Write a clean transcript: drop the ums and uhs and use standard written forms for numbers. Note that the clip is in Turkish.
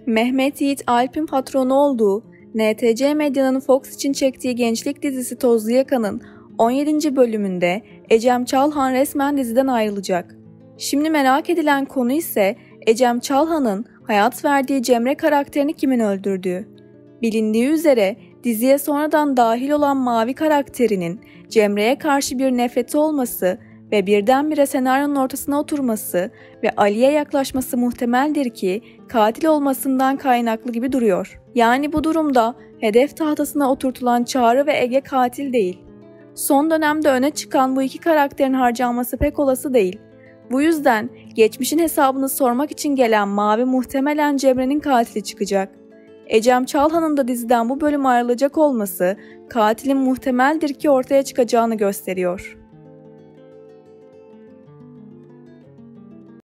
Mehmet Yiğit Alp'in patronu olduğu, NTC Medya'nın Fox için çektiği gençlik dizisi Tozlu Yaka'nın 17. bölümünde Ecem Çalhan resmen diziden ayrılacak. Şimdi merak edilen konu ise Ecem Çalhan'ın hayat verdiği Cemre karakterini kimin öldürdüğü. Bilindiği üzere diziye sonradan dahil olan Mavi karakterinin Cemre'ye karşı bir nefreti olması ve birdenbire senaryonun ortasına oturması ve Ali'ye yaklaşması muhtemeldir ki katil olmasından kaynaklı gibi duruyor. Yani bu durumda hedef tahtasına oturtulan Çağrı ve Ege katil değil. Son dönemde öne çıkan bu iki karakterin harcanması pek olası değil. Bu yüzden geçmişin hesabını sormak için gelen Mavi muhtemelen Cemre'nin katili çıkacak. Ecem Çalhan'ın da diziden bu bölüm ayrılacak olması katilin muhtemeldir ki ortaya çıkacağını gösteriyor.